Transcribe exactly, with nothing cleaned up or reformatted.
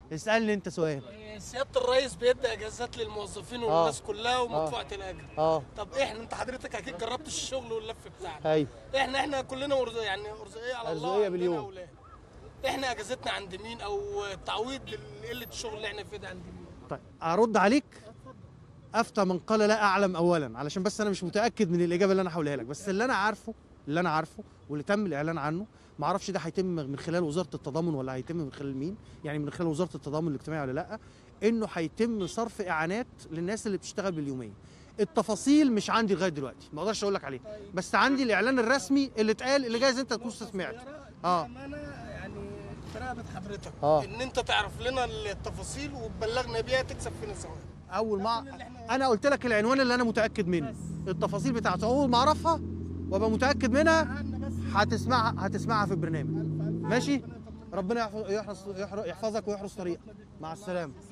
اسالني انت سؤال. سياده الرئيس بيدي اجازات للموظفين والناس كلها ومدفوعه الاجر. اه طب احنا انت حضرتك اكيد جربت الشغل واللف بتاعنا. ايوه احنا احنا كلنا ورز... يعني ارزاقيه على الله، ارزاقيه عندنا باليوم. أولاد. احنا اجازتنا عند مين او التعويض لقله الشغل اللي احنا فيه ده عند مين؟ طيب ارد عليك. افتى من قال لا اعلم اولا، علشان بس انا مش متاكد من الاجابه اللي انا هقولها لك، بس اللي انا عارفه اللي انا عارفه واللي تم الاعلان عنه، ما اعرفش ده هيتم من خلال وزاره التضامن ولا هيتم من خلال مين، يعني من خلال وزاره التضامن الاجتماعي ولا لا، انه هيتم صرف اعانات للناس اللي بتشتغل باليوميه. التفاصيل مش عندي لغايه دلوقتي، ما اقدرش اقول لك عليها، بس عندي الاعلان الرسمي اللي اتقال، اللي جايز انت تكون سمعت. اه انا يعني في رقبه حضرتك آه. ان انت تعرف لنا التفاصيل وتبلغنا بيها تكسب فينا ثواب. اول ما انا قلت لك العنوان اللي انا متاكد منه، التفاصيل بتاعته اول ما اعرفها وابقى متاكد منها هتسمعها هتسمعها في البرنامج. ماشي، ربنا يحفظ يحفظك ويحرس طريقك. مع السلامه.